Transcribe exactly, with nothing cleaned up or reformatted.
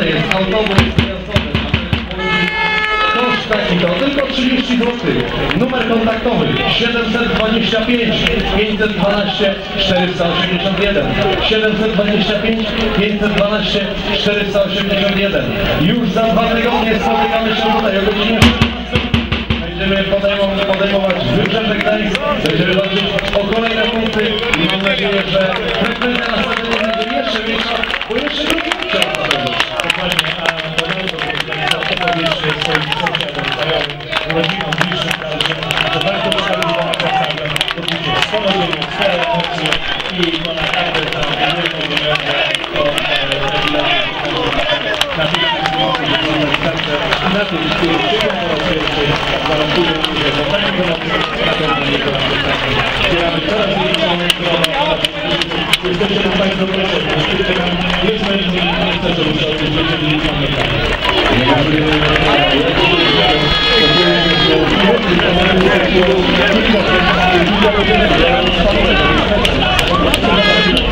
zaznaczony jest autobus jazdowy. Koszt taki to tylko trzydzieści złotych. Numer kontaktowy siedemset dwadzieścia pięć pięćset dwanaście czterysta osiemdziesiąt jeden. siedemset dwadzieścia pięć pięćset dwanaście czterysta osiemdziesiąt jeden. Już za dwa tygodnie spotykamy się tutaj o godzinie. Będziemy podejmować, podejmować Wybrzeże Gdańsk, będziemy walczyć o kolejne punkty i mam nadzieję, że frekwencja na stadionie będzie jeszcze większa, bo jeszcze drugi chciał. Dokładnie, a Donaldo za opowieść swoim sąsiadom, znajomym, rodzinom, bliższym, że bardzo wyszkalizowana pracę, podbicie wspomnienie, swoje emocje i no naprawdę za wielką wymiarę to na tych na tych, których przyjdą po raz pierwszy, gwarantuję, że po takim wyroku na pewno nie będzie. Zbieramy coraz większą grono. Jesteście Państwo proszę, jest mężny i nie chcę, żeby się odbyć, jeżeli nie mamy